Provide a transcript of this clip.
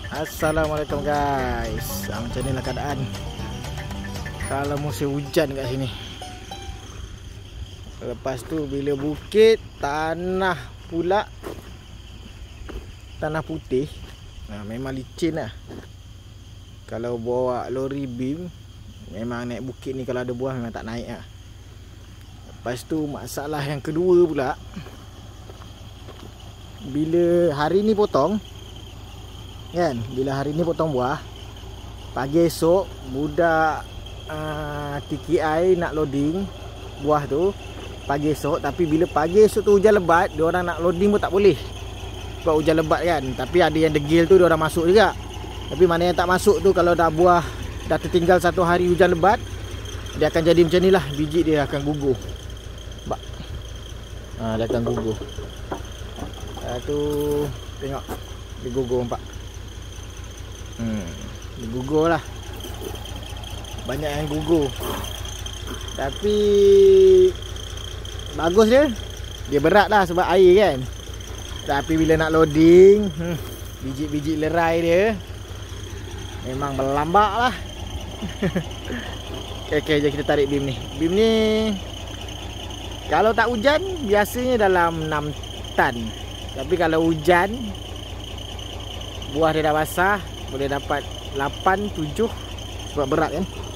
Assalamualaikum guys. Macam inilah keadaan kalau musim hujan kat sini. Lepas tu bila bukit tanah pula tanah putih. Memang licin lah. Kalau bawa lori beam, memang naik bukit ni kalau ada buah memang tak naik lah. Lepas tu masalah yang kedua pula, bila hari ni potong kan, bila hari ni potong buah, pagi esok budak TKI nak loading buah tu pagi esok. Tapi bila pagi esok tu hujan lebat, dia orang nak loading pun tak boleh sebab hujan lebat kan. Tapi ada yang degil tu dia orang masuk juga. Tapi mana yang tak masuk tu, kalau dah buah dah tertinggal satu hari hujan lebat, dia akan jadi macam ni lah. Biji dia akan gugur. Dia akan gugur. Tu tengok dia gugur, nampak. Dia gugur lah. Banyak yang gugur. Tapi bagus dia. Dia berat lah sebab air kan. Tapi bila nak loading, biji-biji lerai dia memang berlambak lah. Okay, jom kita tarik beam ni. Beam ni kalau tak hujan biasanya dalam 6 tan. Tapi kalau hujan, buah dia dah basah, boleh dapat 8, 7 sebab berat kan.